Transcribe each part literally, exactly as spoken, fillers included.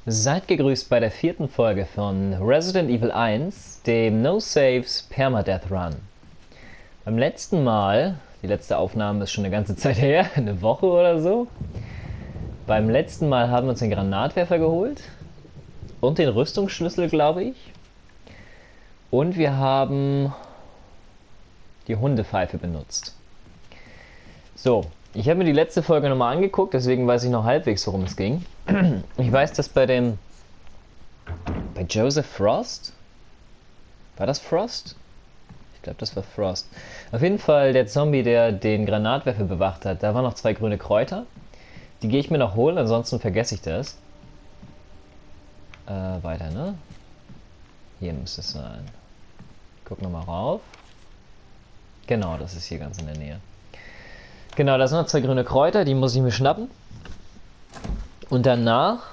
Seid gegrüßt bei der vierten Folge von Resident Evil eins, dem No Saves Permadeath Run. Beim letzten Mal, die letzte Aufnahme ist schon eine ganze Zeit her, eine Woche oder so. Beim letzten Mal haben wir uns den Granatwerfer geholt und den Rüstungsschlüssel, glaube ich. Und wir haben die Hundepfeife benutzt. So, ich habe mir die letzte Folge nochmal angeguckt, deswegen weiß ich noch halbwegs, worum es ging. Ich weiß, dass bei dem... Bei Joseph Frost? War das Frost? Ich glaube, das war Frost. Auf jeden Fall der Zombie, der den Granatwerfer bewacht hat, da waren noch zwei grüne Kräuter. Die gehe ich mir noch holen, ansonsten vergesse ich das. Äh, weiter, ne? Hier müsste es sein. Guck nochmal rauf. Genau, das ist hier ganz in der Nähe. Genau, da sind noch zwei grüne Kräuter, die muss ich mir schnappen. Und danach...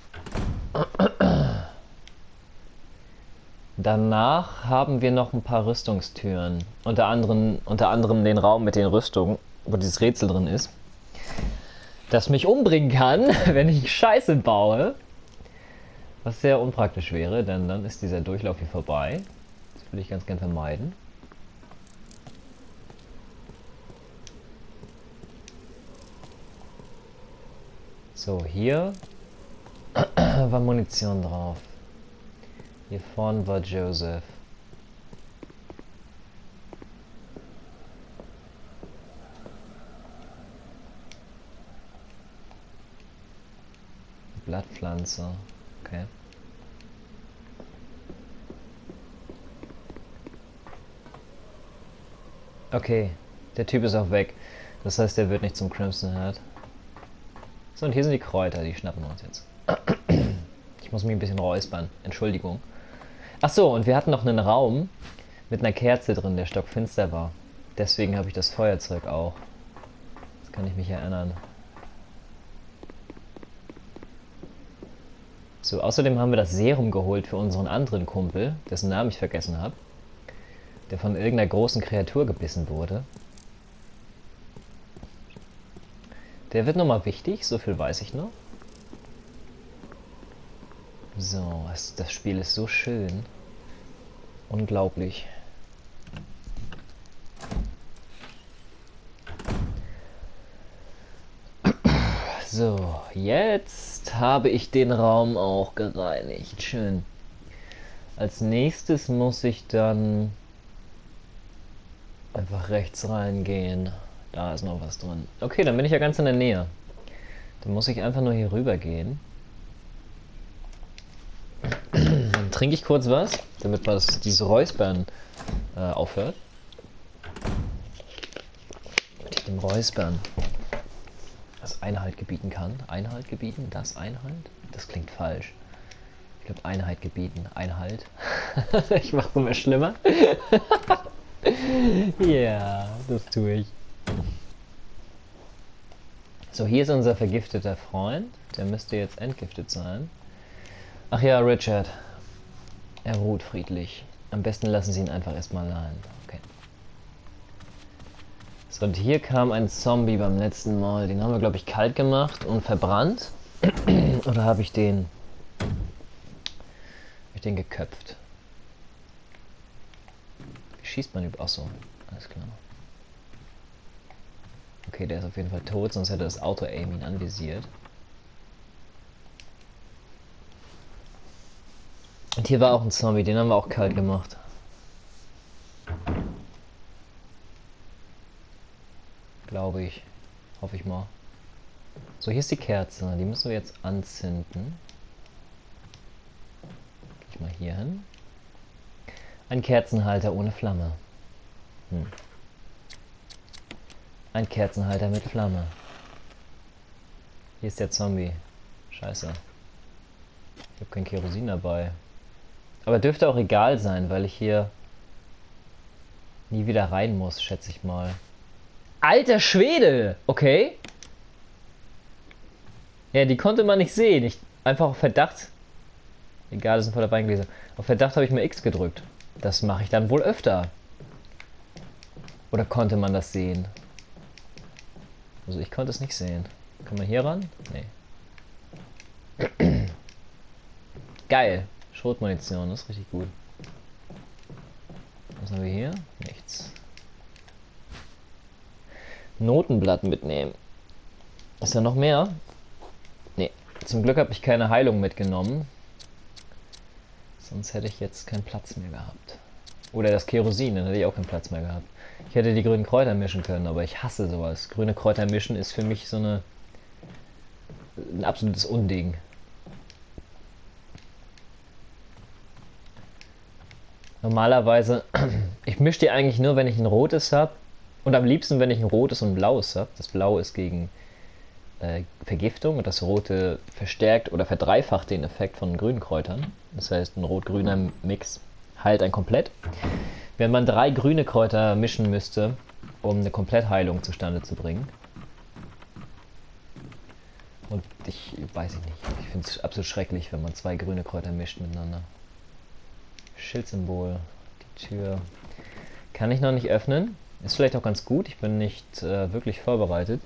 Danach haben wir noch ein paar Rüstungstüren. Unter anderem, unter anderem den Raum mit den Rüstungen, wo dieses Rätsel drin ist. Das mich umbringen kann, wenn ich Scheiße baue. Was sehr unpraktisch wäre, denn dann ist dieser Durchlauf hier vorbei. Das will ich ganz gern vermeiden. So, hier war Munition drauf. Hier vorne war Joseph. Blattpflanze. Okay. Okay, der Typ ist auch weg. Das heißt, der wird nicht zum Crimson Head. So, und hier sind die Kräuter, die schnappen wir uns jetzt. Ich muss mich ein bisschen räuspern. Entschuldigung. Ach so, und wir hatten noch einen Raum mit einer Kerze drin, der stockfinster war. Deswegen habe ich das Feuerzeug auch. Das kann ich mich erinnern. So, außerdem haben wir das Serum geholt für unseren anderen Kumpel, dessen Namen ich vergessen habe. Der von irgendeiner großen Kreatur gebissen wurde. Der wird nochmal wichtig, so viel weiß ich noch. So, das Spiel ist so schön. Unglaublich. So, jetzt habe ich den Raum auch gereinigt. Schön. Als nächstes muss ich dann einfach rechts reingehen. Da ist noch was drin. Okay, dann bin ich ja ganz in der Nähe. Dann muss ich einfach nur hier rüber gehen. Dann trinke ich kurz was, damit was dieses Räuspern äh, aufhört. Mit dem Räuspern das Einhalt gebieten kann. Einhalt gebieten? Das Einhalt? Das klingt falsch. Ich glaube Einheit gebieten. Einhalt. Ich mache es immer schlimmer. Ja, das tue ich. So, hier ist unser vergifteter Freund. Der müsste jetzt entgiftet sein. Ach ja, Richard. Er ruht friedlich. Am besten lassen Sie ihn einfach erstmal allein. Okay. So, und hier kam ein Zombie beim letzten Mal. Den haben wir, glaube ich, kalt gemacht und verbrannt. Oder habe ich den... Habe ich den geköpft? Wie schießt man über... Achso, alles klar. Okay, der ist auf jeden Fall tot, sonst hätte das Auto-Aim ihn anvisiert. Und hier war auch ein Zombie, den haben wir auch kalt gemacht. Glaube ich. Hoffe ich mal. So, hier ist die Kerze. Die müssen wir jetzt anzünden. Geh ich mal hier hin. Ein Kerzenhalter ohne Flamme. Hm. Ein Kerzenhalter mit Flamme. Hier ist der Zombie. Scheiße. Ich habe kein Kerosin dabei. Aber dürfte auch egal sein, weil ich hier nie wieder rein muss, schätze ich mal. Alter Schwede! Okay. Ja, die konnte man nicht sehen. Ich, einfach auf Verdacht. Egal, das sind voll dabei gewesen. Auf Verdacht habe ich mir X gedrückt. Das mache ich dann wohl öfter. Oder konnte man das sehen? Also ich konnte es nicht sehen. Kann man hier ran? Nee. Geil. Schrotmunition, das ist richtig gut. Was haben wir hier? Nichts. Notenblatt mitnehmen. Ist da noch mehr? Nee. Zum Glück habe ich keine Heilung mitgenommen. Sonst hätte ich jetzt keinen Platz mehr gehabt. Oder das Kerosin, dann hätte ich auch keinen Platz mehr gehabt. Ich hätte die grünen Kräuter mischen können, aber ich hasse sowas. Grüne Kräuter mischen ist für mich so eine... ein absolutes Unding. Normalerweise... ich mische die eigentlich nur, wenn ich ein rotes habe. Und am liebsten, wenn ich ein rotes und ein blaues habe. Das blaue ist gegen äh, Vergiftung und das rote verstärkt oder verdreifacht den Effekt von grünen Kräutern. Das heißt, ein rot-grüner Mix heilt ein komplett. Wenn man drei grüne Kräuter mischen müsste, um eine Komplettheilung zustande zu bringen. Und ich weiß ich nicht. Ich finde es absolut schrecklich, wenn man zwei grüne Kräuter mischt miteinander. Schildsymbol. Die Tür kann ich noch nicht öffnen. Ist vielleicht auch ganz gut, ich bin nicht äh, wirklich vorbereitet.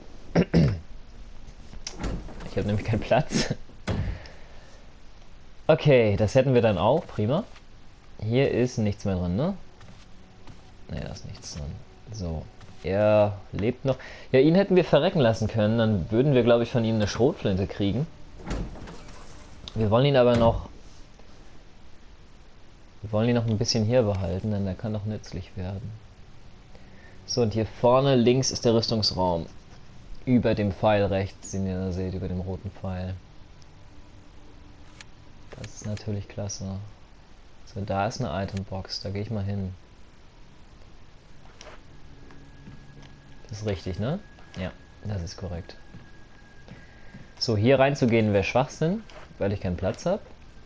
Ich habe nämlich keinen Platz. Okay, das hätten wir dann auch, prima. Hier ist nichts mehr drin, ne? Ne, da ist nichts drin. So, er lebt noch. Ja, ihn hätten wir verrecken lassen können, dann würden wir, glaube ich, von ihm eine Schrotflinte kriegen. Wir wollen ihn aber noch... Wir wollen ihn noch ein bisschen hier behalten, denn der kann doch nützlich werden. So, und hier vorne links ist der Rüstungsraum. Über dem Pfeil rechts, den ihr da seht, über dem roten Pfeil. Das ist natürlich klasse. So, da ist eine Itembox, da gehe ich mal hin. Das ist richtig, ne? Ja, das ist korrekt. So, hier reinzugehen wäre Schwachsinn, weil ich keinen Platz habe.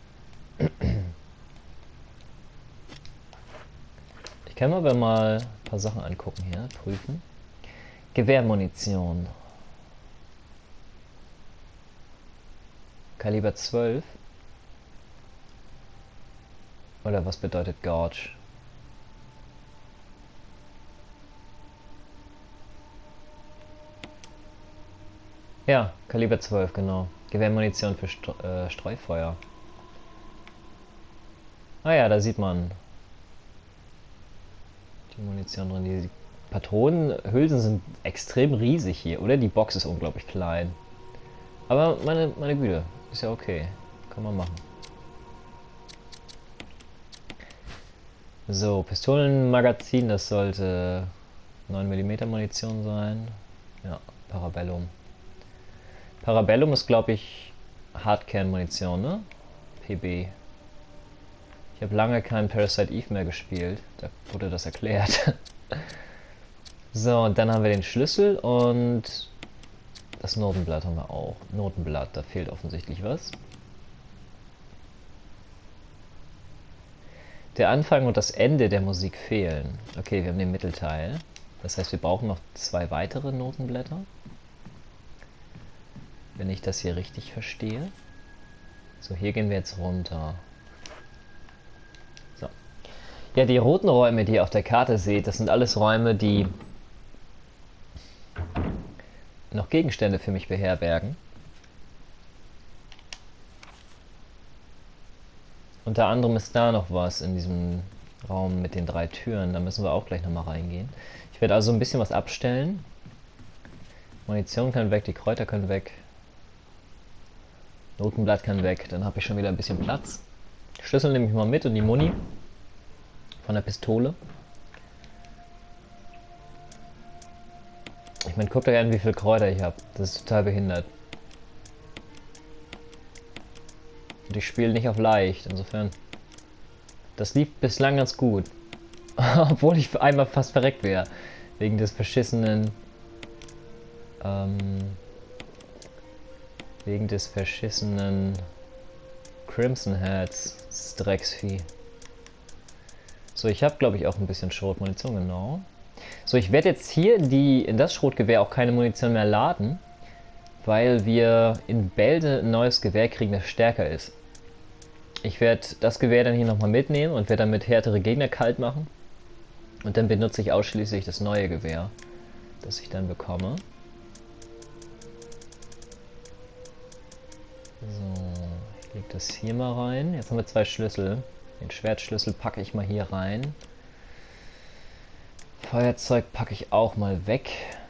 Ich kann mir aber mal ein paar Sachen angucken hier, prüfen. Gewehrmunition. Kaliber zwölf. Oder was bedeutet Gorge? Ja, Kaliber zwölf, genau. Gewehrmunition für St äh, Streufeuer. Ah ja, da sieht man die Munition drin. Die Patronenhülsen sind extrem riesig hier, oder? Die Box ist unglaublich klein. Aber meine, meine Güte, ist ja okay. Kann man machen. So, Pistolenmagazin, das sollte neun Millimeter Munition sein. Ja, Parabellum. Parabellum ist, glaube ich, Hardkern-Munition, ne? P B. Ich habe lange kein Parasite Eve mehr gespielt. Da wurde das erklärt. So, und dann haben wir den Schlüssel und das Notenblatt haben wir auch. Notenblatt, da fehlt offensichtlich was. Der Anfang und das Ende der Musik fehlen. Okay, wir haben den Mittelteil. Das heißt, wir brauchen noch zwei weitere Notenblätter. Wenn ich das hier richtig verstehe. So, hier gehen wir jetzt runter. So. Ja, die roten Räume, die ihr auf der Karte seht, das sind alles Räume, die noch Gegenstände für mich beherbergen. Unter anderem ist da noch was in diesem Raum mit den drei Türen. Da müssen wir auch gleich nochmal reingehen. Ich werde also ein bisschen was abstellen. Munition kann weg, die Kräuter können weg. Notenblatt kann weg. Dann habe ich schon wieder ein bisschen Platz. Schlüssel nehme ich mal mit und die Muni von der Pistole. Ich meine, guckt euch an, wie viele Kräuter ich habe. Das ist total behindert. Und ich spiele nicht auf leicht, insofern. Das lief bislang ganz gut. Obwohl ich einmal fast verreckt wäre. Wegen des verschissenen... Ähm, wegen des verschissenen... Crimson Heads. Das Drecksvieh. So, ich habe, glaube ich, auch ein bisschen Schrotmunition, genau. So, ich werde jetzt hier die, in das Schrotgewehr auch keine Munition mehr laden, weil wir in Bälde ein neues Gewehr kriegen, das stärker ist. Ich werde das Gewehr dann hier nochmal mitnehmen und werde damit härtere Gegner kalt machen. Und dann benutze ich ausschließlich das neue Gewehr, das ich dann bekomme. So, ich Ich leg das hier mal rein. Jetzt haben wir zwei Schlüssel. Den Schwertschlüssel packe ich mal hier rein. Feuerzeug packe ich auch mal weg.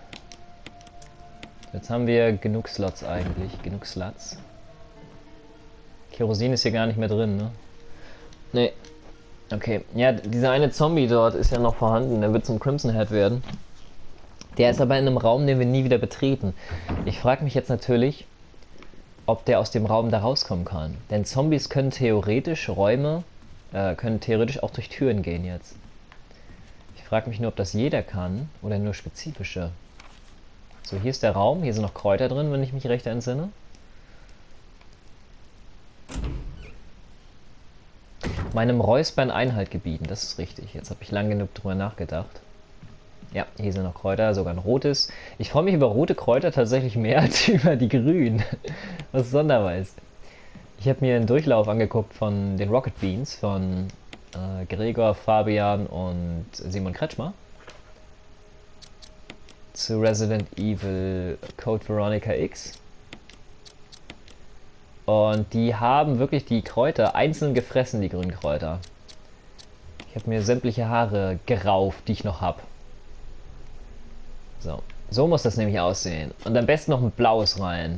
Jetzt haben wir genug Slots eigentlich. Genug Slots. Kerosin ist hier gar nicht mehr drin, ne? Nee. Okay. Ja, dieser eine Zombie dort ist ja noch vorhanden. Der wird zum Crimson Head werden. Der ist aber in einem Raum, den wir nie wieder betreten. Ich frage mich jetzt natürlich, ob der aus dem Raum da rauskommen kann. Denn Zombies können theoretisch Räume, äh, können theoretisch auch durch Türen gehen jetzt. Ich frage mich nur, ob das jeder kann oder nur spezifische. So, hier ist der Raum. Hier sind noch Kräuter drin, wenn ich mich recht entsinne. Meinem Räuspern Einhalt gebieten, das ist richtig. Jetzt habe ich lang genug drüber nachgedacht. Ja, hier sind noch Kräuter, sogar ein rotes. Ich freue mich über rote Kräuter tatsächlich mehr als über die grünen. Was sonderbar ist. Ich habe mir einen Durchlauf angeguckt von den Rocket Beans von äh, Gregor, Fabian und Simon Kretschmer. Zu Resident Evil Code Veronica X. Und die haben wirklich die Kräuter einzeln gefressen, die grünen Kräuter. Ich habe mir sämtliche Haare gerauft, die ich noch habe. So. So muss das nämlich aussehen. Und am besten noch ein blaues rein.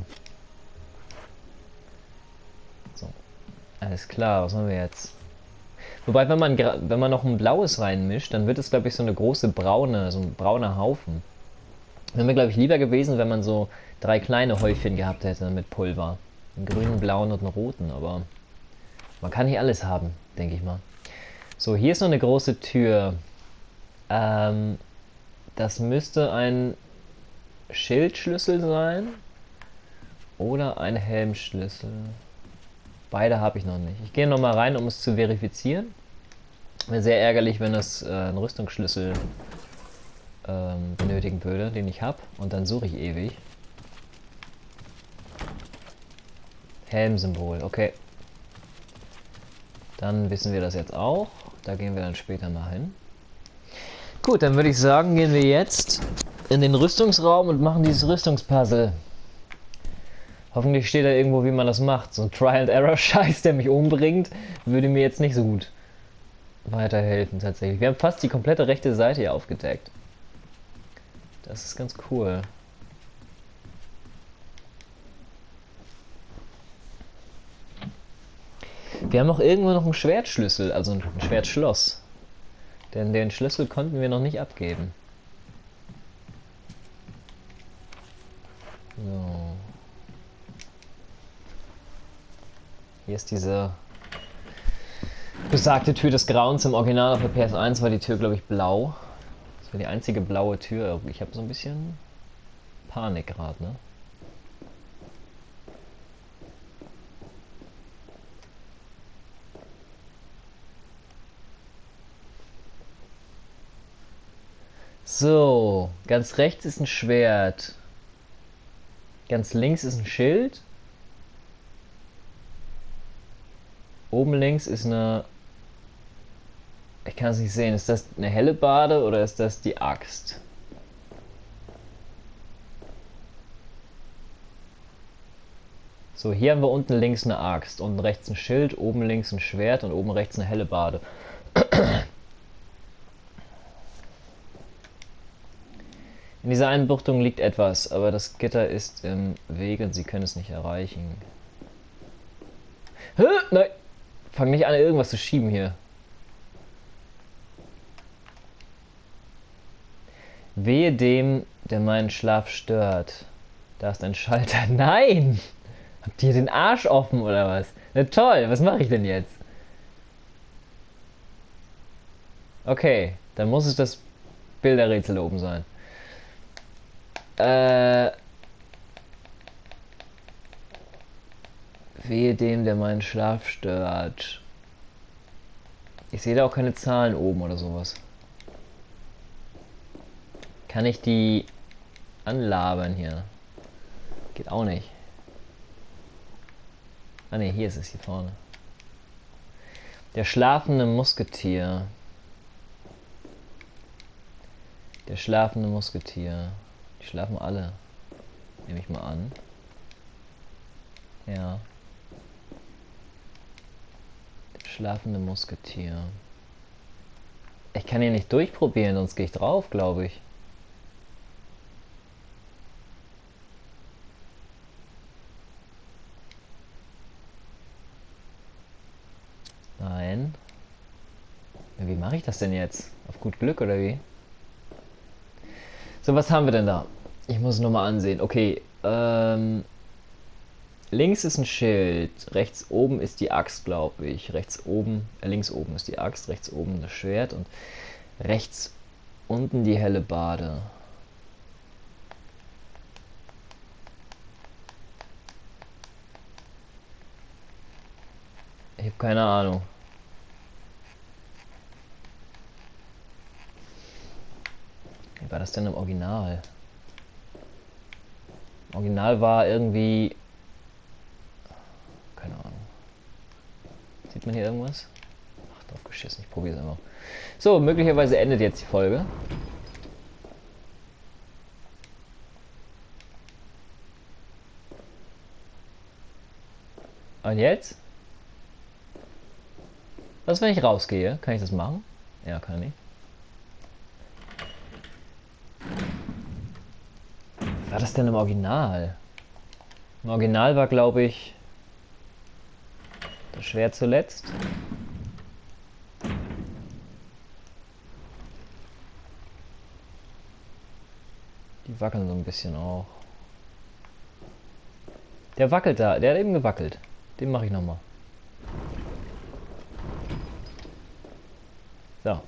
So. Alles klar, was haben wir jetzt? Wobei, wenn man, wenn man noch ein blaues reinmischt, dann wird es, glaube ich, so eine große braune, so ein brauner Haufen. Wäre mir, glaube ich, lieber gewesen, wenn man so drei kleine Häufchen gehabt hätte mit Pulver. Einen grünen, blauen und einen roten, aber man kann nicht alles haben, denke ich mal. So, hier ist noch eine große Tür. Ähm, das müsste ein Schildschlüssel sein oder ein Helmschlüssel. Beide habe ich noch nicht. Ich gehe noch mal rein, um es zu verifizieren. Wäre sehr ärgerlich, wenn das äh, einen Rüstungsschlüssel ähm, benötigen würde, den ich habe. Und dann suche ich ewig. Helmsymbol, okay. Dann wissen wir das jetzt auch. Da gehen wir dann später mal hin. Gut, dann würde ich sagen, gehen wir jetzt in den Rüstungsraum und machen dieses Rüstungspuzzle. Hoffentlich steht da irgendwo, wie man das macht. So ein Trial-and-Error-Scheiß, der mich umbringt, würde mir jetzt nicht so gut weiterhelfen tatsächlich. Wir haben fast die komplette rechte Seite hier aufgedeckt. Das ist ganz cool. Wir haben auch irgendwo noch einen Schwertschlüssel, also ein Schwertschloss. Denn den Schlüssel konnten wir noch nicht abgeben. So. Hier ist diese besagte Tür des Grauens. Im Original auf der P S eins war die Tür, glaube ich, blau. Das war die einzige blaue Tür. Ich habe so ein bisschen Panik gerade, ne? So, ganz rechts ist ein Schwert. Ganz links ist ein Schild. Oben links ist eine... Ich kann es nicht sehen. Ist das eine Hellebarde oder ist das die Axt? So, hier haben wir unten links eine Axt. Unten rechts ein Schild, oben links ein Schwert und oben rechts eine Hellebarde. In dieser Einbuchtung liegt etwas, aber das Gitter ist im Weg und Sie können es nicht erreichen. Hä? Nein! Fang nicht an, irgendwas zu schieben hier. Wehe dem, der meinen Schlaf stört. Da ist ein Schalter. Nein! Habt ihr den Arsch offen oder was? Na toll, was mache ich denn jetzt? Okay, dann muss es das Bilderrätsel oben sein. Äh... Wehe dem, der meinen Schlaf stört. Ich sehe da auch keine Zahlen oben oder sowas. Kann ich die anlabern hier? Geht auch nicht. Ah ne, hier ist es, hier vorne. Der schlafende Musketier. Der schlafende Musketier. Die schlafen alle. Nehme ich mal an. Ja. Schlafende Musketier. Ich kann hier nicht durchprobieren, sonst gehe ich drauf, glaube ich. Nein. Wie mache ich das denn jetzt? Auf gut Glück oder wie? So, was haben wir denn da? Ich muss es nochmal ansehen. Okay, ähm... links ist ein Schild, rechts oben ist die Axt, glaube ich. Rechts oben, äh, links oben ist die Axt, rechts oben das Schwert und rechts unten die Hellebarde. Ich habe keine Ahnung. Wie war das denn im Original? Im Original war irgendwie... Keine Ahnung. Sieht man hier irgendwas? Ach, drauf geschissen, ich probiere es einfach. So, möglicherweise endet jetzt die Folge. Und jetzt? Was, wenn ich rausgehe? Kann ich das machen? Ja, kann ich. Was war das denn im Original? Im Original war, glaube ich, das Schwert zuletzt. Die wackeln so ein bisschen auch. Der wackelt da, der hat eben gewackelt. Den mache ich nochmal. So.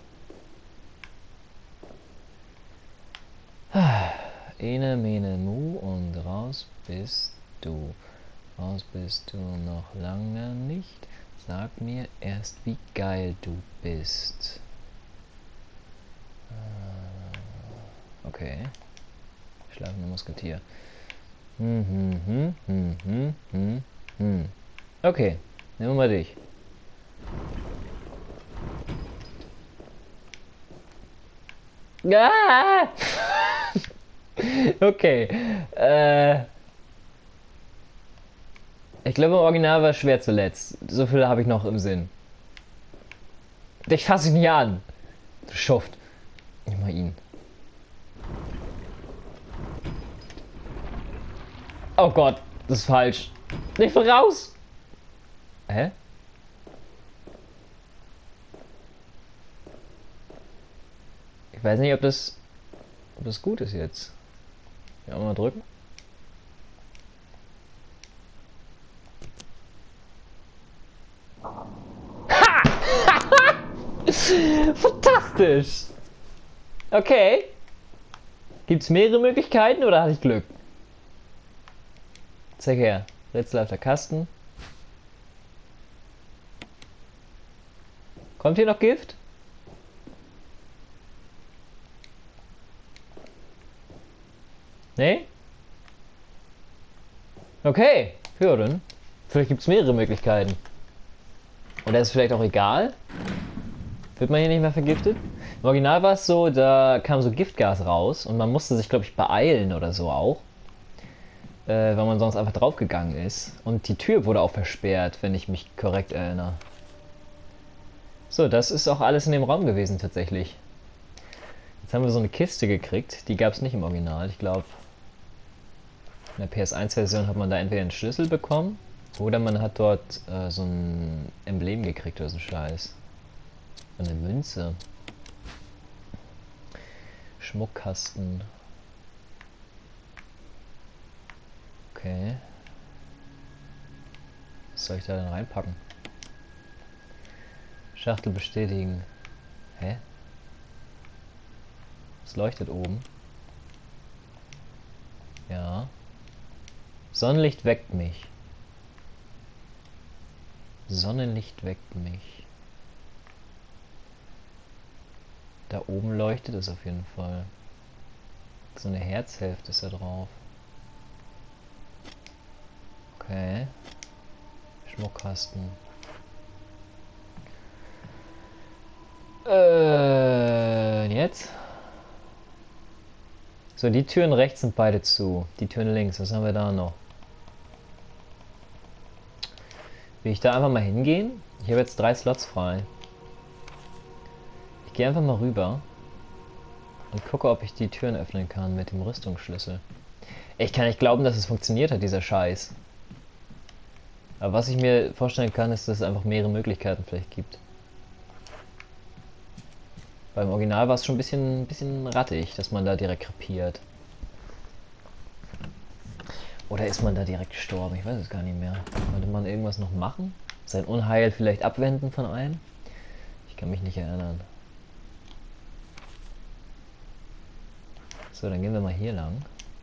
Ene, mene, mu und raus bist du. Raus bist du noch lange nicht. Sag mir erst, wie geil du bist. Okay. Schlafende Musketier. Hm, hm, hm, hm, hm, hm, hm. Okay, nehmen wir mal dich. Ah! Okay. Äh, ich glaube, im Original war schwer zuletzt. So viel habe ich noch im Sinn. Dich fasse ich nicht an. Du Schuft. Nicht mal ihn. Oh Gott, das ist falsch. Nicht voraus! Hä? Ich weiß nicht, ob das, ob das gut ist jetzt. Ja, mal drücken. Ha! Fantastisch! Okay. Gibt's mehrere Möglichkeiten oder hatte ich Glück? Zeig her. Rätselhafter Kasten. Kommt hier noch Gift? Nee? Okay. Ja, dann. Vielleicht gibt es mehrere Möglichkeiten. Oder ist es vielleicht auch egal? Wird man hier nicht mehr vergiftet? Im Original war es so, da kam so Giftgas raus und man musste sich, glaube ich, beeilen oder so auch. Äh, weil man sonst einfach draufgegangen ist. Und die Tür wurde auch versperrt, wenn ich mich korrekt erinnere. So, das ist auch alles in dem Raum gewesen tatsächlich. Jetzt haben wir so eine Kiste gekriegt, die gab es nicht im Original. Ich glaube, in der P S eins Version hat man da entweder einen Schlüssel bekommen oder man hat dort äh, so ein Emblem gekriegt oder so ein Scheiß. Eine Münze. Schmuckkasten. Okay. Was soll ich da denn reinpacken? Schachtel bestätigen. Hä? Es leuchtet oben. Ja. Sonnenlicht weckt mich. Sonnenlicht weckt mich. Da oben leuchtet es auf jeden Fall. So eine Herzhälfte ist da drauf. Okay. Schmuckkasten. Äh, jetzt? So, die Türen rechts sind beide zu. Die Türen links, was haben wir da noch? Will ich da einfach mal hingehen? Ich habe jetzt drei Slots frei. Ich gehe einfach mal rüber und gucke, ob ich die Türen öffnen kann mit dem Rüstungsschlüssel. Ich kann nicht glauben, dass es funktioniert hat, dieser Scheiß. Aber was ich mir vorstellen kann, ist, dass es einfach mehrere Möglichkeiten vielleicht gibt. Beim Original war es schon ein bisschen, bisschen rattig, dass man da direkt krepiert. Oder ist man da direkt gestorben? Ich weiß es gar nicht mehr. Konnte man irgendwas noch machen? Sein Unheil vielleicht abwenden von einem? Ich kann mich nicht erinnern. So, dann gehen wir mal hier lang.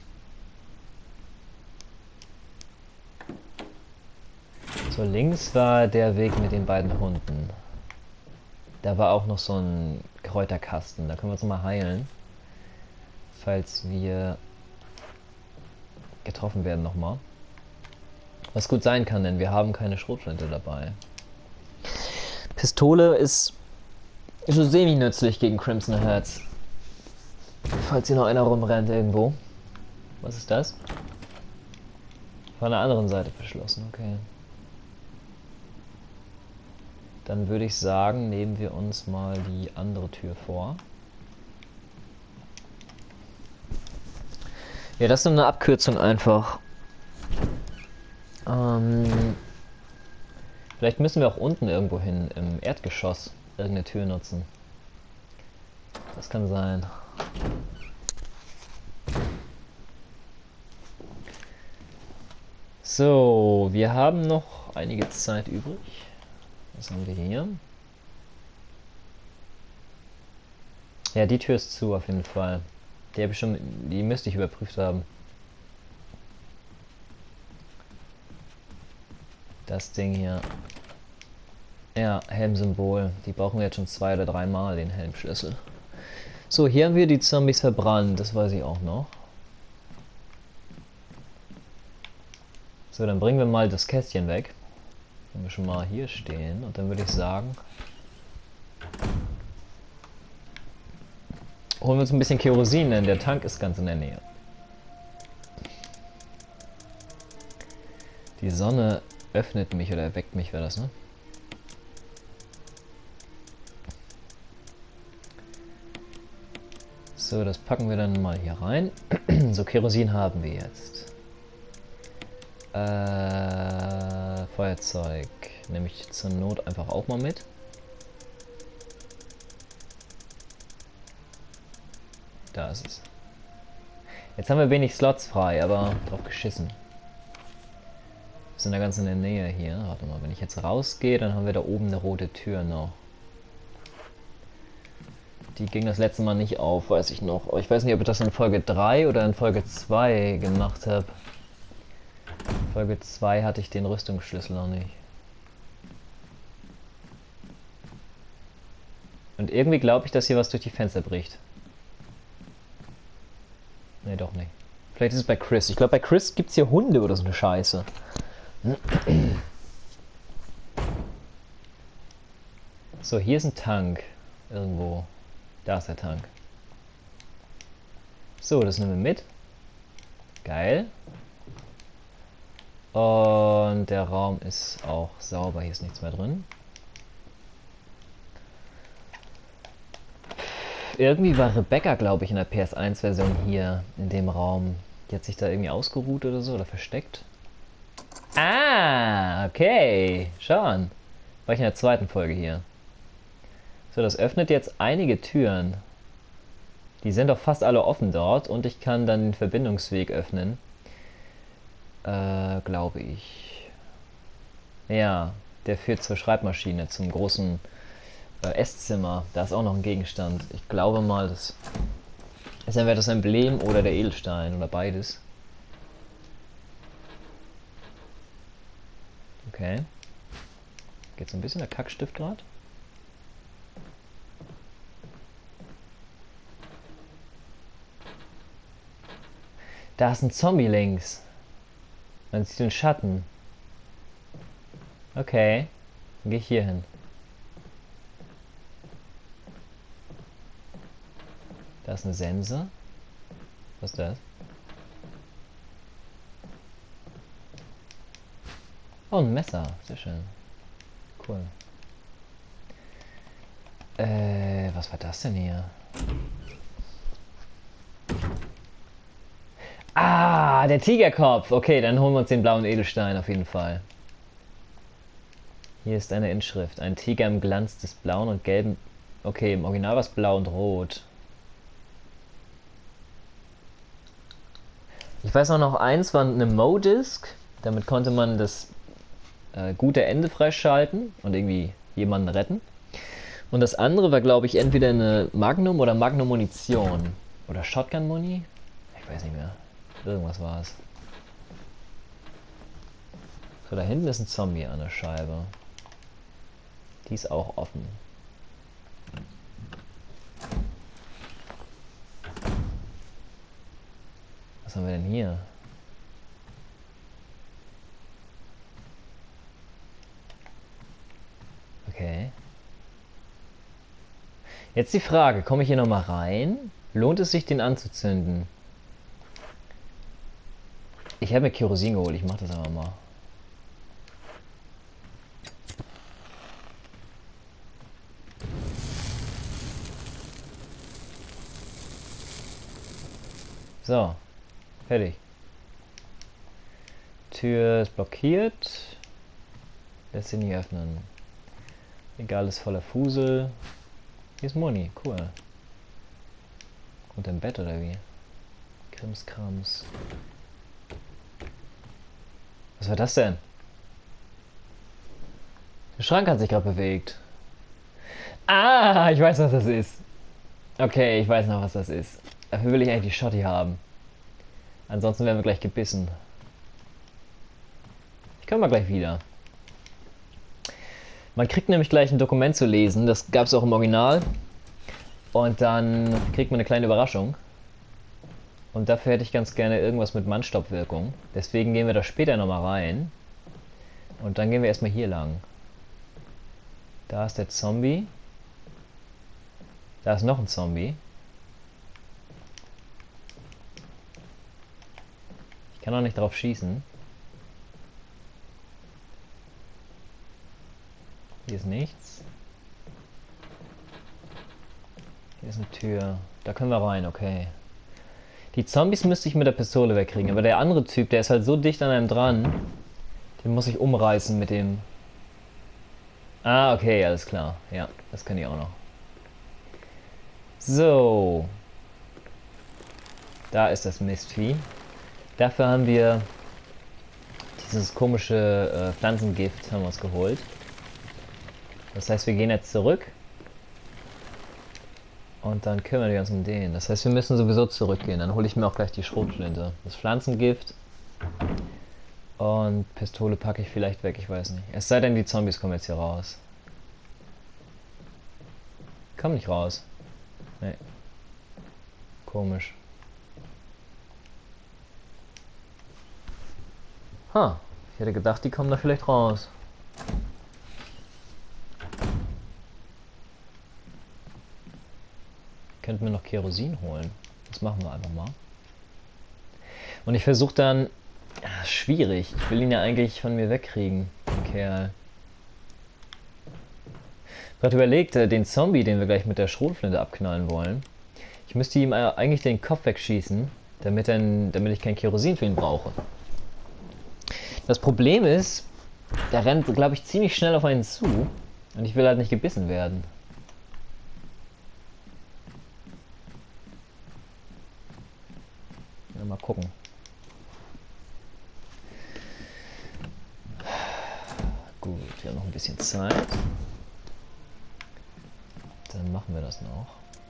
So, links war der Weg mit den beiden Hunden. Da war auch noch so ein Kräuterkasten. Da können wir uns mal heilen. Falls wir getroffen werden nochmal. Was gut sein kann, denn wir haben keine Schrotflinte dabei. Pistole ist so semi-nützlich gegen Crimson Heads. Falls hier noch einer rumrennt irgendwo. Was ist das? Von der anderen Seite verschlossen, okay. Dann würde ich sagen, nehmen wir uns mal die andere Tür vor. Ja, das ist eine Abkürzung einfach. Ähm, vielleicht müssen wir auch unten irgendwo hin im Erdgeschoss irgendeine Tür nutzen. Das kann sein. So, wir haben noch einige Zeit übrig. Was haben wir hier? Ja, die Tür ist zu auf jeden Fall. Die habe ich schon, die müsste ich überprüft haben. Das Ding hier. Ja, Helmsymbol. Die brauchen wir jetzt schon zwei oder dreimal, den Helmschlüssel. So, hier haben wir die Zombies verbrannt, das weiß ich auch noch. So, dann bringen wir mal das Kästchen weg. Wenn wir schon mal hier stehen, und dann würde ich sagen, holen wir uns ein bisschen Kerosin, denn der Tank ist ganz in der Nähe. Die Sonne öffnet mich oder erweckt mich, wäre das, ne? So, das packen wir dann mal hier rein. So, Kerosin haben wir jetzt. Äh, Feuerzeug nehme ich zur Not einfach auch mal mit. Da ist es. Jetzt haben wir wenig Slots frei, aber drauf geschissen. Wir sind da ganz in der Nähe hier. Warte mal, wenn ich jetzt rausgehe, dann haben wir da oben eine rote Tür noch. Die ging das letzte Mal nicht auf, weiß ich noch. Aber ich weiß nicht, ob ich das in Folge drei oder in Folge zwei gemacht habe. In Folge zwei hatte ich den Rüstungsschlüssel noch nicht. Und irgendwie glaube ich, dass hier was durch die Fenster bricht. Ne, doch nicht. Vielleicht ist es bei Chris. Ich glaube, bei Chris gibt es hier Hunde oder so eine Scheiße. So, hier ist ein Tank. Irgendwo. Da ist der Tank. So, das nehmen wir mit. Geil. Und der Raum ist auch sauber. Hier ist nichts mehr drin. Irgendwie war Rebecca, glaube ich, in der P S eins Version hier in dem Raum. Die hat sich da irgendwie ausgeruht oder so oder versteckt. Ah, okay. Schon. War ich in der zweiten Folge hier. So, das öffnet jetzt einige Türen. Die sind doch fast alle offen dort und ich kann dann den Verbindungsweg öffnen. Äh, glaube ich. Ja, der führt zur Schreibmaschine, zum großen äh, Esszimmer. Da ist auch noch ein Gegenstand. Ich glaube mal, das ist entweder das Emblem oder der Edelstein oder beides. Okay. Geht so ein bisschen der Kackstift gerade? Da ist ein Zombie links. Man sieht den Schatten. Okay. Dann gehe ich hier hin. Da ist eine Sense. Was ist das? Oh, ein Messer. Sehr schön. Cool. Äh, was war das denn hier? Ah, der Tigerkopf. Okay, dann holen wir uns den blauen Edelstein auf jeden Fall. Hier ist eine Inschrift. Ein Tiger im Glanz des blauen und gelben... Okay, im Original war es blau und rot. Ich weiß auch noch, eins war eine Mo-Disc. Damit konnte man das äh, gute Ende freischalten und irgendwie jemanden retten. Und das andere war, glaube ich, entweder eine Magnum oder Magnum-Munition. Oder Shotgun-Muni? Ich weiß nicht mehr. Irgendwas war es. So, da hinten ist ein Zombie an der Scheibe. Die ist auch offen. Was haben wir denn hier? Okay. Jetzt die Frage, komme ich hier nochmal rein? Lohnt es sich, den anzuzünden? Ich habe mir Kerosin geholt, ich mache das aber mal. So, fertig. Tür ist blockiert. Lässt sie nicht öffnen. Egal, ist voller Fusel. Hier ist Moni, cool. Und im Bett oder wie? Krimskrams. Was war das denn? Der Schrank hat sich gerade bewegt. Ah, ich weiß, was das ist. Okay, ich weiß noch, was das ist. Dafür will ich eigentlich die Schotti haben. Ansonsten werden wir gleich gebissen. Ich komme mal gleich wieder. Man kriegt nämlich gleich ein Dokument zu lesen. Das gab es auch im Original. Und dann kriegt man eine kleine Überraschung. Und dafür hätte ich ganz gerne irgendwas mit Mannstoppwirkung. Deswegen gehen wir da später nochmal rein. Und dann gehen wir erstmal hier lang. Da ist der Zombie. Da ist noch ein Zombie. Ich kann auch nicht drauf schießen. Hier ist nichts. Hier ist eine Tür. Da können wir rein, okay. Die Zombies müsste ich mit der Pistole wegkriegen, aber der andere Typ, der ist halt so dicht an einem dran, den muss ich umreißen mit dem... Ah, okay, alles klar. Ja, das kann ich auch noch. So. Da ist das Mistvieh. Dafür haben wir dieses komische äh, Pflanzengift haben wir uns geholt. Das heißt, wir gehen jetzt zurück. Und dann kümmern wir uns um den. Das heißt, wir müssen sowieso zurückgehen. Dann hole ich mir auch gleich die Schrotflinte. Das Pflanzengift. Und Pistole packe ich vielleicht weg, ich weiß nicht. Es sei denn, die Zombies kommen jetzt hier raus. Komm nicht raus. Nee. Komisch. Ha, ich hätte gedacht, die kommen da vielleicht raus. Könnten wir noch Kerosin holen. Das machen wir einfach mal. Und ich versuche dann... Ja, schwierig. Ich will ihn ja eigentlich von mir wegkriegen, den Kerl. Ich habe gerade überlegt, den Zombie, den wir gleich mit der Schrotflinte abknallen wollen. Ich müsste ihm eigentlich den Kopf wegschießen, damit, dann, damit ich kein Kerosin für ihn brauche. Das Problem ist, der rennt, glaube ich, ziemlich schnell auf einen zu. Und ich will halt nicht gebissen werden. Ja, mal gucken. Gut, wir haben noch ein bisschen Zeit. Dann machen wir das noch.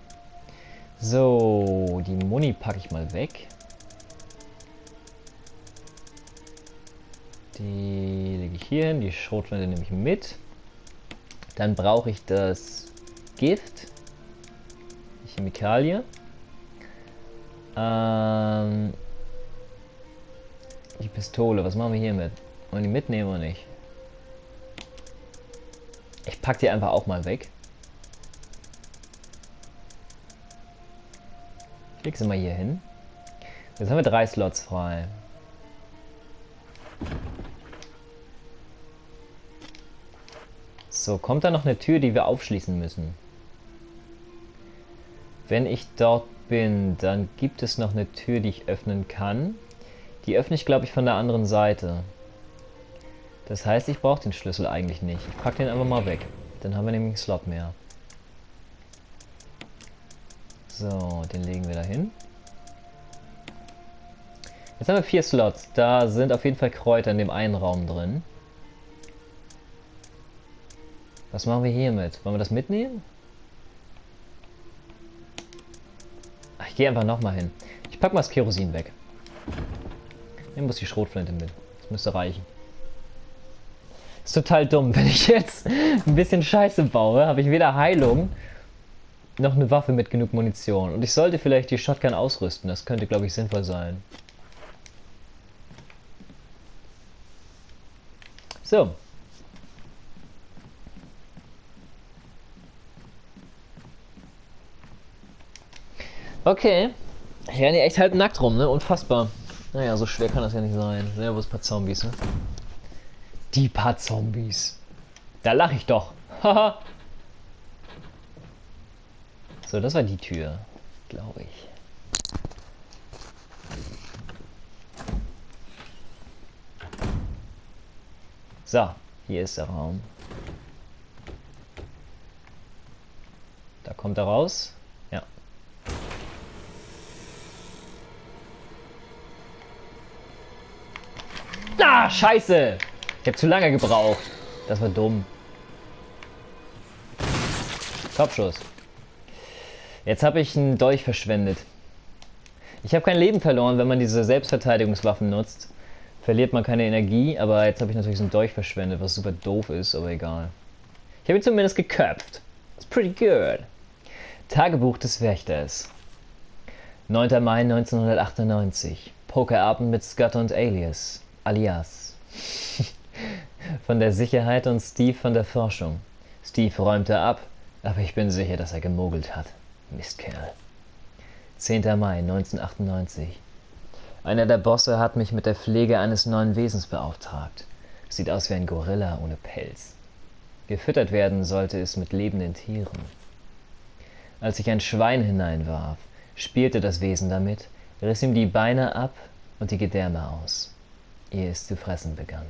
So, die Muni packe ich mal weg. Die lege ich hier hin, die Schrotflinte nehme ich mit. Dann brauche ich das Gift, die Chemikalie. Ähm, die Pistole, was machen wir hier mit? Wollen die mitnehmen oder nicht? Ich packe die einfach auch mal weg. Ich lege sie mal hier hin. Jetzt haben wir drei Slots frei. So, kommt da noch eine Tür, die wir aufschließen müssen? Wenn ich dort bin, dann gibt es noch eine Tür, die ich öffnen kann. Die öffne ich, glaube ich, von der anderen Seite. Das heißt, ich brauche den Schlüssel eigentlich nicht. Ich packe den einfach mal weg. Dann haben wir nämlich einen Slot mehr. So, den legen wir da hin. Jetzt haben wir vier Slots. Da sind auf jeden Fall Kräuter in dem einen Raum drin. Was machen wir hiermit? Wollen wir das mitnehmen? Ach, ich gehe einfach nochmal hin. Ich packe mal das Kerosin weg. Nehmen muss die Schrotflinte mit. Das müsste reichen. Ist total dumm. Wenn ich jetzt ein bisschen Scheiße baue, habe ich weder Heilung noch eine Waffe mit genug Munition. Und ich sollte vielleicht die Shotgun ausrüsten. Das könnte, glaube ich, sinnvoll sein. So. Okay. Ich renne echt halb nackt rum, ne? Unfassbar. Naja, so schwer kann das ja nicht sein. Servus, paar Zombies, ne? Die paar Zombies. Da lache ich doch. Haha. So, das war die Tür, glaube ich. So, hier ist der Raum. Da kommt er raus. Ja. Ah, scheiße! Ich habe zu lange gebraucht. Das war dumm. Kopfschuss. Jetzt habe ich einen Dolch verschwendet. Ich habe kein Leben verloren, wenn man diese Selbstverteidigungswaffen nutzt. Verliert man keine Energie, aber jetzt habe ich natürlich so einen Dolch verschwendet, was super doof ist, aber egal. Ich habe ihn zumindest geköpft. That's pretty good. Tagebuch des Wächters. neunter Mai neunzehnhundertachtundneunzig. Pokerabend mit Scott und Alias. Alias. Von der Sicherheit und Steve von der Forschung. Steve räumte ab, aber ich bin sicher, dass er gemogelt hat. Mistkerl. zehnter Mai neunzehnhundertachtundneunzig. Einer der Bosse hat mich mit der Pflege eines neuen Wesens beauftragt. Sieht aus wie ein Gorilla ohne Pelz. Gefüttert werden sollte es mit lebenden Tieren. Als ich ein Schwein hineinwarf, spielte das Wesen damit, riss ihm die Beine ab und die Gedärme aus, ehe es zu fressen begann.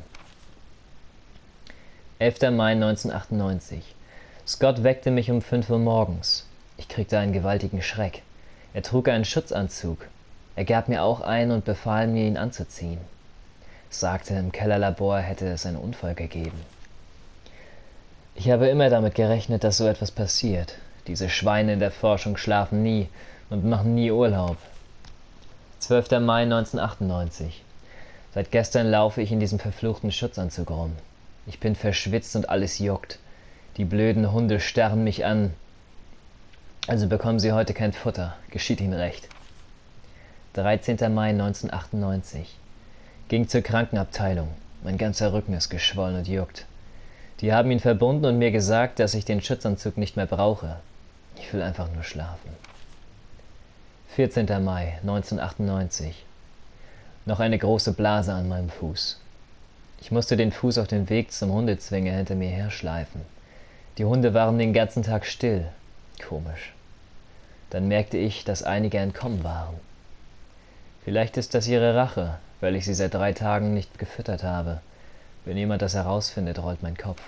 elfter Mai neunzehnhundertachtundneunzig. Scott weckte mich um fünf Uhr morgens. Ich kriegte einen gewaltigen Schreck. Er trug einen Schutzanzug. Er gab mir auch einen und befahl mir, ihn anzuziehen. Sagte, im Kellerlabor hätte es einen Unfall gegeben. Ich habe immer damit gerechnet, dass so etwas passiert. Diese Schweine in der Forschung schlafen nie und machen nie Urlaub. zwölfter Mai neunzehnhundertachtundneunzig. Seit gestern laufe ich in diesem verfluchten Schutzanzug rum. Ich bin verschwitzt und alles juckt. Die blöden Hunde starren mich an. Also bekommen sie heute kein Futter. Geschieht ihnen recht. dreizehnter Mai neunzehnhundertachtundneunzig. Ging zur Krankenabteilung. Mein ganzer Rücken ist geschwollen und juckt. Die haben ihn verbunden und mir gesagt, dass ich den Schutzanzug nicht mehr brauche. Ich will einfach nur schlafen. vierzehnter Mai neunzehnhundertachtundneunzig. Noch eine große Blase an meinem Fuß. Ich musste den Fuß auf den Weg zum Hundezwinger hinter mir herschleifen. Die Hunde waren den ganzen Tag still. Komisch. Dann merkte ich, dass einige entkommen waren. Vielleicht ist das ihre Rache, weil ich sie seit drei Tagen nicht gefüttert habe. Wenn jemand das herausfindet, rollt mein Kopf.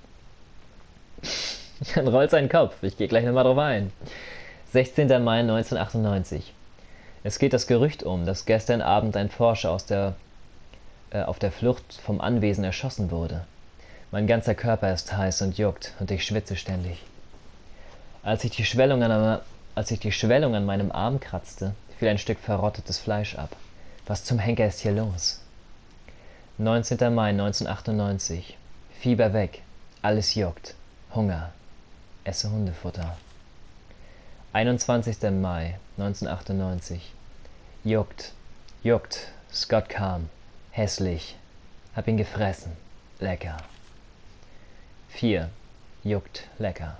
Dann rollt sein Kopf. Ich gehe gleich nochmal drauf ein. sechzehnter Mai neunzehnhundertachtundneunzig. Es geht das Gerücht um, dass gestern Abend ein Forscher aus der, äh, auf der Flucht vom Anwesen erschossen wurde. Mein ganzer Körper ist heiß und juckt und ich schwitze ständig. Als ich die Schwellung an, als ich die Schwellung an meinem Arm kratzte, fiel ein Stück verrottetes Fleisch ab. Was zum Henker ist hier los? neunzehnter Mai neunzehnhundertachtundneunzig. Fieber weg. Alles juckt. Hunger. Esse Hundefutter. einundzwanzigster Mai neunzehnhundertachtundneunzig. Juckt. Juckt. Scott kam. Hässlich. Hab ihn gefressen. Lecker. vier. Juckt. Lecker.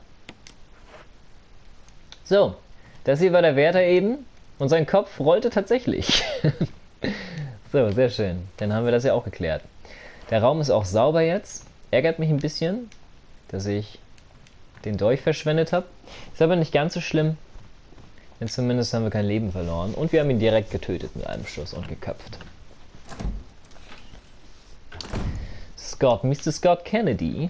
So. Das hier war der Wärter eben. Und sein Kopf rollte tatsächlich. So, sehr schön. Dann haben wir das ja auch geklärt. Der Raum ist auch sauber jetzt. Ärgert mich ein bisschen. dass ich den Dolch verschwendet habe. Ist aber nicht ganz so schlimm. Denn zumindest haben wir kein Leben verloren. Und wir haben ihn direkt getötet mit einem Schuss und geköpft. Scott, Mister Scott Kennedy.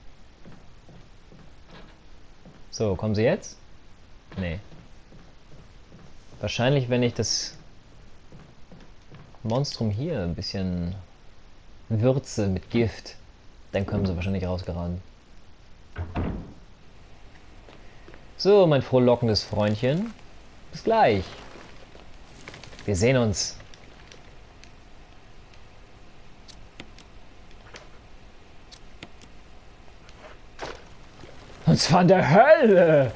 So, kommen Sie jetzt? Nee. Wahrscheinlich, wenn ich das Monstrum hier ein bisschen würze mit Gift, dann kommen sie wahrscheinlich rausgerannt. So, mein frohlockendes Freundchen. Bis gleich. Wir sehen uns. Und zwar in der Hölle!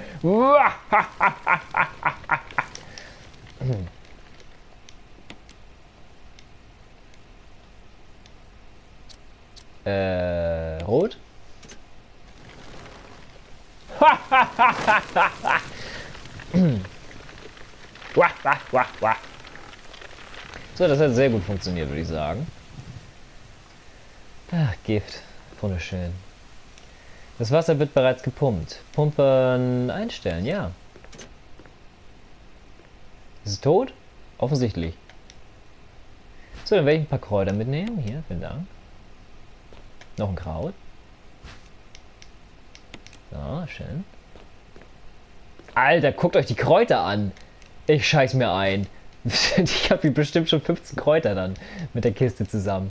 äh, rot? So, das hat sehr gut funktioniert, würde ich sagen. Ach, Gift. Wunderschön. Das Wasser wird bereits gepumpt. Pumpen einstellen, ja. Ist es tot? Offensichtlich. So, dann werde ich ein paar Kräuter mitnehmen. Hier, vielen Dank. Noch ein Kraut. So, schön. Alter, guckt euch die Kräuter an. Ich scheiß mir ein. Ich habe bestimmt schon fünfzehn Kräuter dann mit der Kiste zusammen.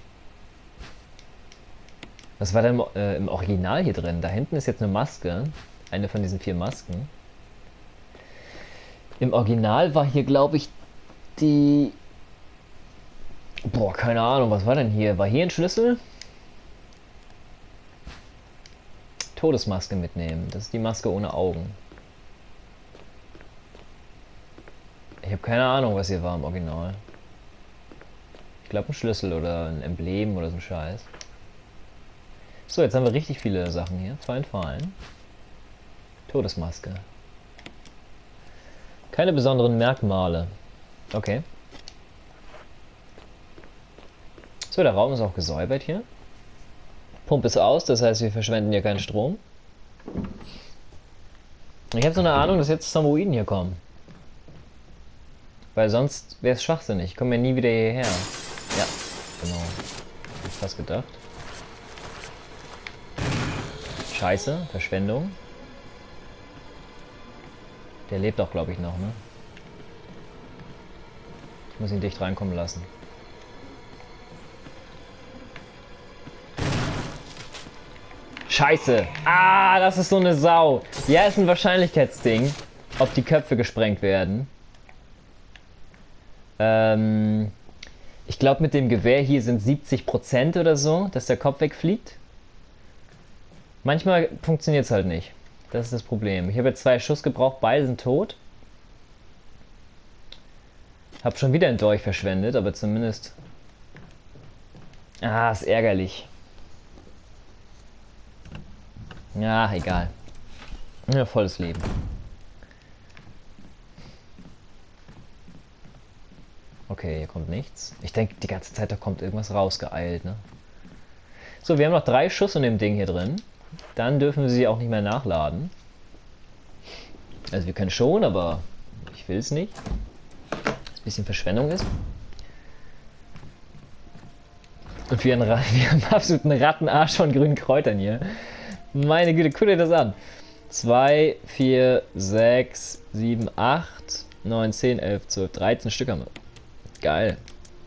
Was war denn äh, im Original hier drin? Da hinten ist jetzt eine Maske. Eine von diesen vier Masken. Im Original war hier, glaube ich, die... Boah, keine Ahnung, was war denn hier? War hier ein Schlüssel? Todesmaske mitnehmen. Das ist die Maske ohne Augen. Ich habe keine Ahnung, was hier war im Original. Ich glaube ein Schlüssel oder ein Emblem oder so ein Scheiß. So, jetzt haben wir richtig viele Sachen hier. Fein, fein. Todesmaske. Keine besonderen Merkmale. Okay. So, der Raum ist auch gesäubert hier. Pumpe ist aus, das heißt, wir verschwenden hier keinen Strom. Ich habe so eine Ahnung, dass jetzt Samoiden hier kommen. Weil sonst wäre es schwachsinnig. Ich komme ja nie wieder hierher. Ja, genau. Hab ich fast gedacht. Scheiße, Verschwendung. Der lebt auch, glaube ich, noch, ne? Ich muss ihn dicht reinkommen lassen. Scheiße! Ah, das ist so eine Sau! Ja, ist ein Wahrscheinlichkeitsding, ob die Köpfe gesprengt werden. Ähm, ich glaube, mit dem Gewehr hier sind siebzig Prozent oder so, dass der Kopf wegfliegt. Manchmal funktioniert es halt nicht. Das ist das Problem. Ich habe jetzt zwei Schuss gebraucht, beide sind tot. Hab schon wieder einen Dolch verschwendet, aber zumindest... Ah, ist ärgerlich. Ja, egal. Ja, volles Leben. Okay, hier kommt nichts. Ich denke, die ganze Zeit, da kommt irgendwas rausgeeilt, ne? So, wir haben noch drei Schuss in dem Ding hier drin. Dann dürfen wir sie auch nicht mehr nachladen. Also wir können schon, aber ich will es nicht. Dass ein bisschen Verschwendung ist. Und wir haben einen absoluten Rattenarsch von grünen Kräutern hier. Meine Güte, guck dir das an. zwei, vier, sechs, sieben, acht, neun, zehn, elf, zwölf, dreizehn Stück haben wir. Geil.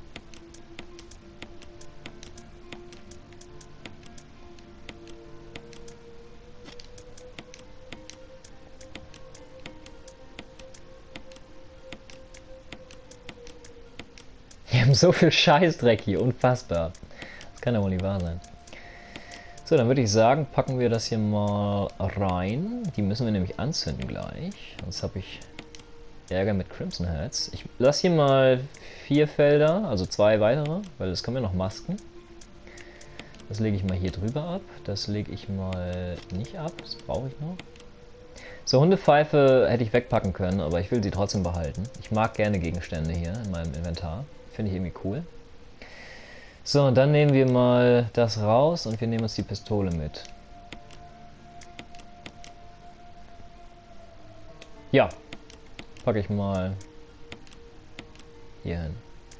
Wir haben so viel Scheißdreck hier, unfassbar. Das kann ja wohl nicht wahr sein. So, dann würde ich sagen, packen wir das hier mal rein. Die müssen wir nämlich anzünden gleich. Sonst habe ich Ärger mit Crimson Heads. Ich lasse hier mal vier Felder, also zwei weitere, weil es kommen ja noch Masken. Das lege ich mal hier drüber ab. Das lege ich mal nicht ab, das brauche ich noch. So, Hundepfeife hätte ich wegpacken können, aber ich will sie trotzdem behalten. Ich mag gerne Gegenstände hier in meinem Inventar. Finde ich irgendwie cool. So, und dann nehmen wir mal das raus und wir nehmen uns die Pistole mit. Ja, packe ich mal hier hin.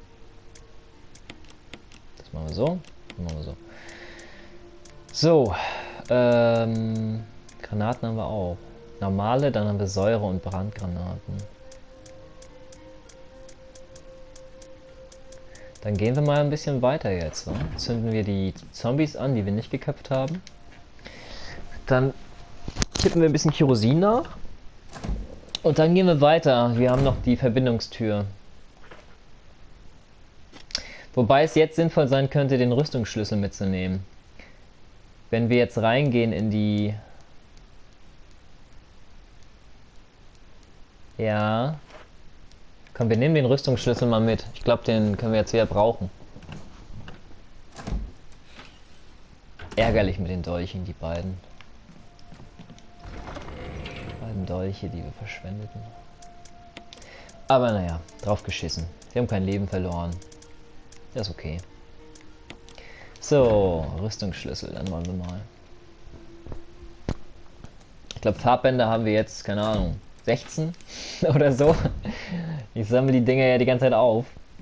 Das machen wir so. Das machen wir so. So, ähm, Granaten haben wir auch. Normale, dann haben wir Säure- und Brandgranaten. Dann gehen wir mal ein bisschen weiter jetzt. So. Zünden wir die Zombies an, die wir nicht geköpft haben. Dann kippen wir ein bisschen Kerosin nach. Und dann gehen wir weiter. Wir haben noch die Verbindungstür. Wobei es jetzt sinnvoll sein könnte, den Rüstungsschlüssel mitzunehmen. Wenn wir jetzt reingehen in die... Ja... Komm, wir nehmen den Rüstungsschlüssel mal mit. Ich glaube, den können wir jetzt wieder brauchen. Ärgerlich mit den Dolchen, die beiden. Die beiden Dolche, die wir verschwendeten. Aber naja, drauf geschissen. Wir haben kein Leben verloren. Das ist okay. So, Rüstungsschlüssel, dann wollen wir mal. Ich glaube, Farbbänder haben wir jetzt, keine Ahnung, sechzehn oder so. Ich sammle die Dinger ja die ganze Zeit auf.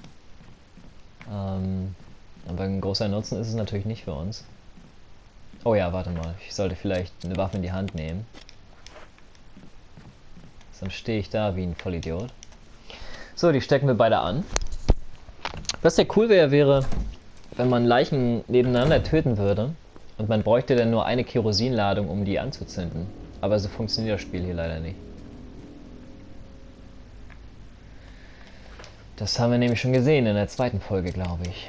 Ähm, aber ein großer Nutzen ist es natürlich nicht für uns. Oh ja, warte mal. Ich sollte vielleicht eine Waffe in die Hand nehmen. Sonst stehe ich da wie ein Vollidiot. So, die stecken wir beide an. Was ja cool wäre, wäre, wenn man Leichen nebeneinander töten würde und man bräuchte dann nur eine Kerosinladung, um die anzuzünden. Aber so funktioniert das Spiel hier leider nicht. Das haben wir nämlich schon gesehen in der zweiten Folge, glaube ich.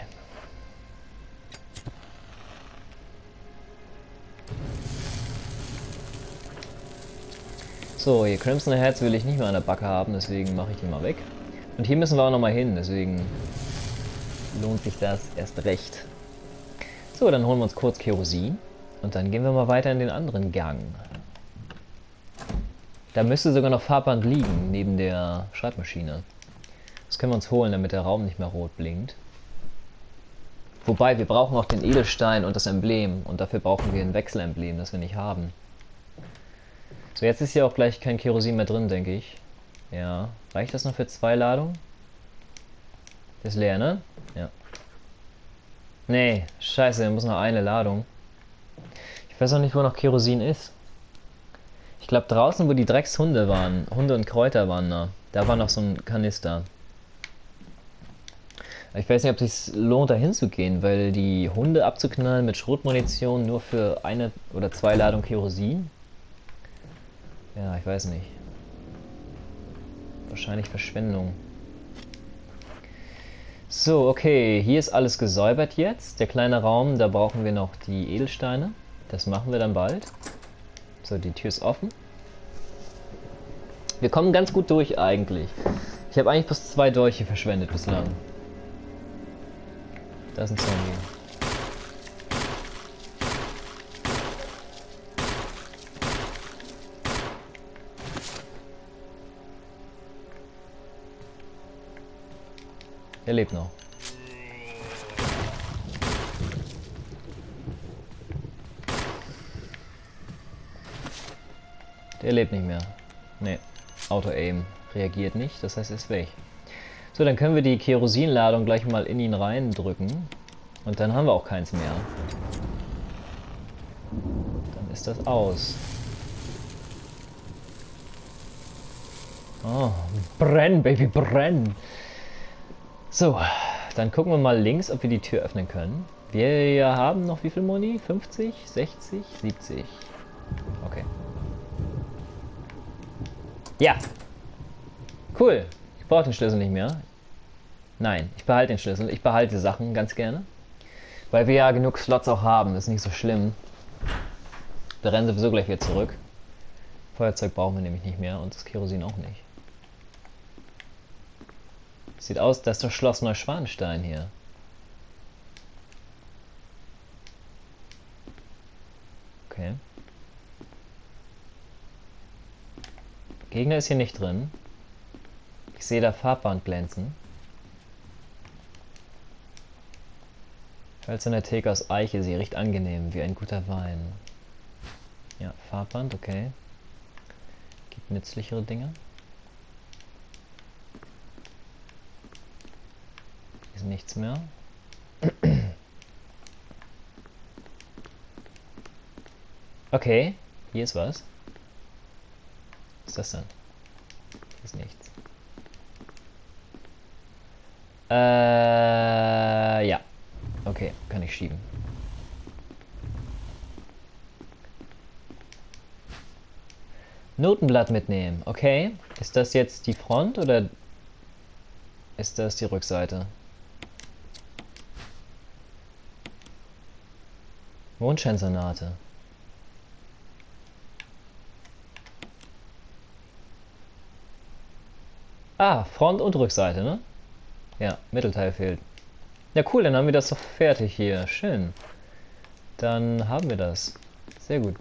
So, hier Crimson Heads will ich nicht mehr an der Backe haben, deswegen mache ich die mal weg. Und hier müssen wir auch nochmal hin, deswegen lohnt sich das erst recht. So, dann holen wir uns kurz Kerosin und dann gehen wir mal weiter in den anderen Gang. Da müsste sogar noch Farbband liegen, neben der Schreibmaschine. Das können wir uns holen, damit der Raum nicht mehr rot blinkt. Wobei, wir brauchen auch den Edelstein und das Emblem. Und dafür brauchen wir ein Wechselemblem, das wir nicht haben. So, jetzt ist hier auch gleich kein Kerosin mehr drin, denke ich. Ja, reicht das noch für zwei Ladungen? Das ist leer, ne? Ja. Nee, scheiße, da muss noch eine Ladung. Ich weiß auch nicht, wo noch Kerosin ist. Ich glaube draußen, wo die Dreckshunde waren, Hunde und Kräuter waren da. Da war noch so ein Kanister. Ich weiß nicht, ob es sich lohnt, da hinzugehen, weil die Hunde abzuknallen mit Schrotmunition nur für eine oder zwei Ladungen Kerosin? Ja, ich weiß nicht. Wahrscheinlich Verschwendung. So, okay, hier ist alles gesäubert jetzt. Der kleine Raum, da brauchen wir noch die Edelsteine. Das machen wir dann bald. So, die Tür ist offen. Wir kommen ganz gut durch eigentlich. Ich habe eigentlich bloß zwei Dolche verschwendet bislang. Da ist ein Zombie. Er lebt noch. Der lebt nicht mehr. Ne, Auto-Aim reagiert nicht, das heißt, er ist weg. So, dann können wir die Kerosinladung gleich mal in ihn reindrücken. Und dann haben wir auch keins mehr. Dann ist das aus. Oh, brenn, Baby, brenn! So, dann gucken wir mal links, ob wir die Tür öffnen können. Wir haben noch wie viel Moni? fünfzig, sechzig, siebzig. Okay. Ja! Cool! Ich brauche den Schlüssel nicht mehr. Nein, ich behalte den Schlüssel. Ich behalte Sachen ganz gerne. Weil wir ja genug Slots auch haben. Das ist nicht so schlimm. Wir rennen sowieso gleich wieder zurück. Feuerzeug brauchen wir nämlich nicht mehr und das Kerosin auch nicht. Sieht aus, das ist das Schloss Neuschwanstein hier. Okay. Gegner ist hier nicht drin. Ich sehe da Farbband glänzen. Hölzerne Theke aus Eiche, sie riecht angenehm, wie ein guter Wein. Ja, Farbband, okay. Gibt nützlichere Dinge. nichts mehr. Okay, hier ist was. Was ist das denn? Hier ist nichts. Äh, ja. Okay, kann ich schieben. Notenblatt mitnehmen. Okay. Ist das jetzt die Front oder ist das die Rückseite? Mondscheinsonate. Ah, Front und Rückseite, ne? Ja, Mittelteil fehlt. Ja, cool, dann haben wir das doch fertig hier. Schön. Dann haben wir das. Sehr gut.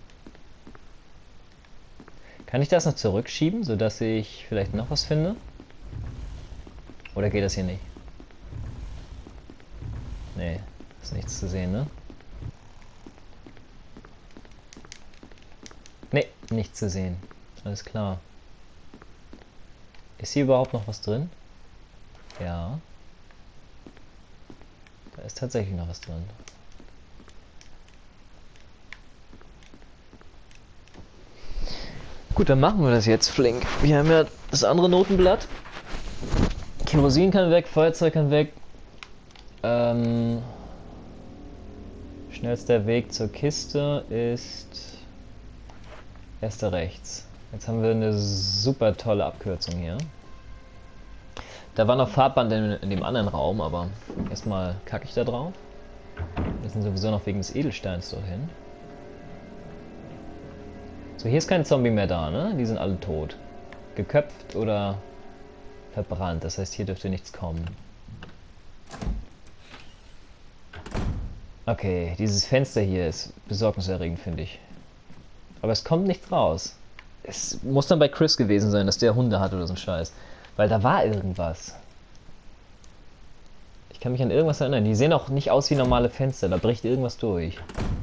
Kann ich das noch zurückschieben, sodass ich vielleicht noch was finde? Oder geht das hier nicht? Nee, ist nichts zu sehen, ne? Nee, nichts zu sehen. Alles klar. Ist hier überhaupt noch was drin? Ja. Da ist tatsächlich noch was drin. Gut, dann machen wir das jetzt flink. Wir haben ja das andere Notenblatt. Kerosin kann weg, Feuerzeug kann weg. Ähm, schnellster Weg zur Kiste ist erster rechts. Jetzt haben wir eine super tolle Abkürzung hier. Da war noch Farbband in, in dem anderen Raum, aber erstmal kacke ich da drauf. Wir sind sowieso noch wegen des Edelsteins dorthin. So, hier ist kein Zombie mehr da, ne? Die sind alle tot. Geköpft oder verbrannt. Das heißt, hier dürfte nichts kommen. Okay, dieses Fenster hier ist besorgniserregend, finde ich. Aber es kommt nichts raus. Es muss dann bei Chris gewesen sein, dass der Hunde hat oder so ein Scheiß. Weil da war irgendwas. Ich kann mich an irgendwas erinnern. Die sehen auch nicht aus wie normale Fenster. Da bricht irgendwas durch.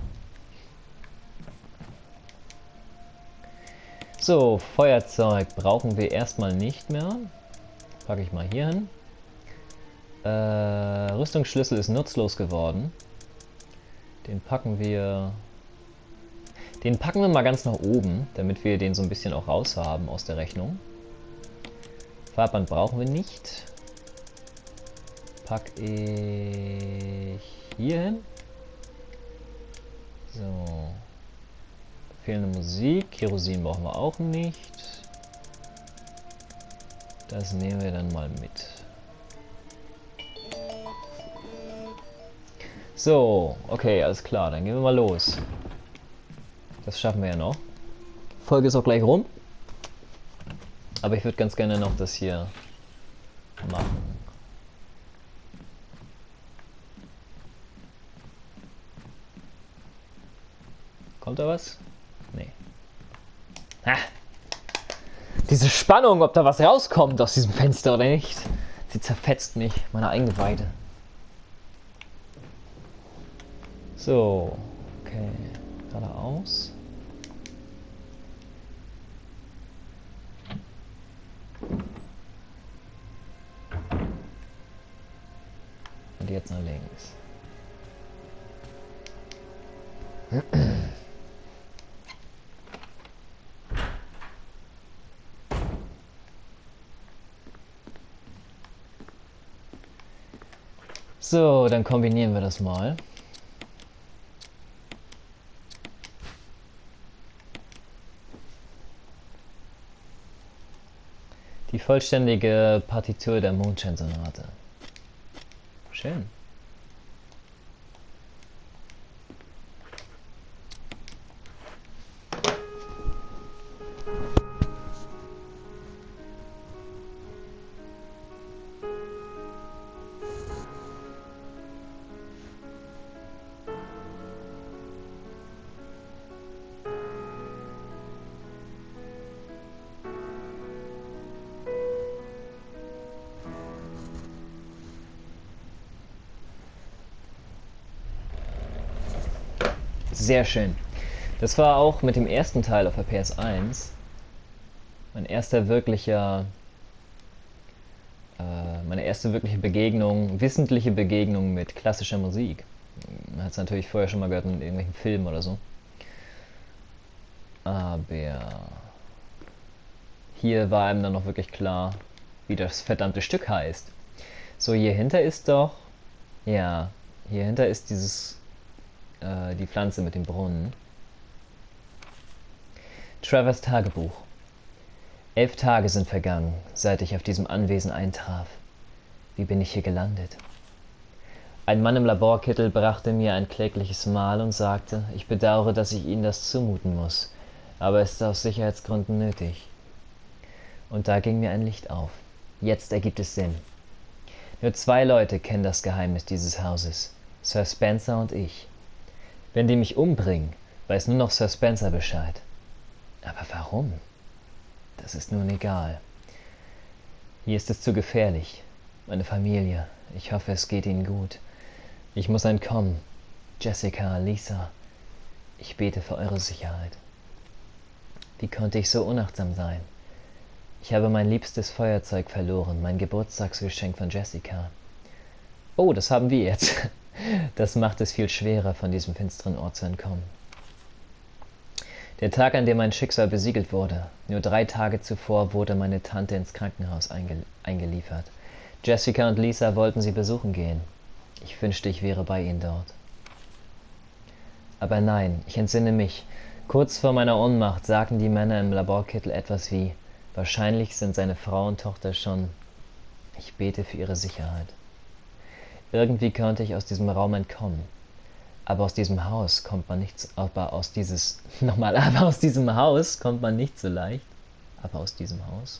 So, Feuerzeug brauchen wir erstmal nicht mehr. Packe ich mal hier hin. Äh, Rüstungsschlüssel ist nutzlos geworden. Den packen wir... Den packen wir mal ganz nach oben, damit wir den so ein bisschen auch raus haben aus der Rechnung. Farbband brauchen wir nicht. Pack ich hier hin. So. Fehlende Musik. Kerosin brauchen wir auch nicht. Das nehmen wir dann mal mit. So, okay, alles klar. Dann gehen wir mal los. Das schaffen wir ja noch. Die Folge ist auch gleich rum. Aber ich würde ganz gerne noch das hier machen. Kommt da was? Nee. Ha! Diese Spannung, ob da was rauskommt aus diesem Fenster oder nicht. Sie zerfetzt mich, meine Eingeweide. So, okay. Geradeaus. Und jetzt nach links. So, dann kombinieren wir das mal. Die vollständige Partitur der Mondscheinsonate. Schön. Sehr schön. Das war auch mit dem ersten Teil auf der P S eins mein erster wirklicher äh, äh, meine erste wirkliche Begegnung, wissentliche Begegnung mit klassischer Musik. Man hat es natürlich vorher schon mal gehört in irgendwelchen Filmen oder so. Aber hier war einem dann noch wirklich klar, wie das verdammte Stück heißt. So, hier hinter ist doch, ja, hier hinter ist dieses, äh, die Pflanze mit dem Brunnen. Travers Tagebuch. Elf Tage sind vergangen, seit ich auf diesem Anwesen eintraf. Wie bin ich hier gelandet? Ein Mann im Laborkittel brachte mir ein klägliches Mahl und sagte, ich bedauere, dass ich Ihnen das zumuten muss, aber es ist aus Sicherheitsgründen nötig. Und da ging mir ein Licht auf. Jetzt ergibt es Sinn. Nur zwei Leute kennen das Geheimnis dieses Hauses, Sir Spencer und ich. Wenn die mich umbringen, weiß nur noch Sir Spencer Bescheid. Aber warum? Das ist nun egal. Hier ist es zu gefährlich. Meine Familie, ich hoffe, es geht ihnen gut. Ich muss entkommen. Jessica, Lisa, ich bete für eure Sicherheit. Wie konnte ich so unachtsam sein? Ich habe mein liebstes Feuerzeug verloren, mein Geburtstagsgeschenk von Jessica. Oh, das haben wir jetzt. Das macht es viel schwerer, von diesem finsteren Ort zu entkommen. Der Tag, an dem mein Schicksal besiegelt wurde. Nur drei Tage zuvor wurde meine Tante ins Krankenhaus einge eingeliefert. Jessica und Lisa wollten sie besuchen gehen. Ich wünschte, ich wäre bei ihnen dort. Aber nein, ich entsinne mich. Kurz vor meiner Ohnmacht sagten die Männer im Laborkittel etwas wie, wahrscheinlich sind seine Frau und Tochter schon. Ich bete für ihre Sicherheit. Irgendwie konnte ich aus diesem Raum entkommen. Aber aus diesem Haus kommt man nicht, aber aus dieses, nochmal, aber aus diesem Haus kommt man nicht so leicht. Aber aus diesem Haus?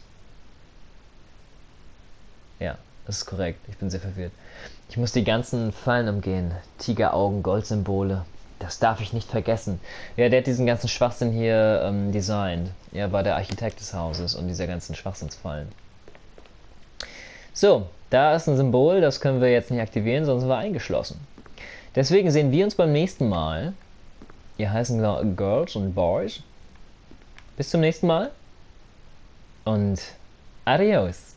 Ja, das ist korrekt, ich bin sehr verwirrt. Ich muss die ganzen Fallen umgehen. Tigeraugen, Goldsymbole. Das darf ich nicht vergessen. Ja, der hat diesen ganzen Schwachsinn hier ähm, designt. Er war der Architekt des Hauses und dieser ganzen Schwachsinnsfallen. So, da ist ein Symbol, das können wir jetzt nicht aktivieren, sonst sind wir eingeschlossen. Deswegen sehen wir uns beim nächsten Mal. Ihr heißen Girls und Boys. Bis zum nächsten Mal. Und adios.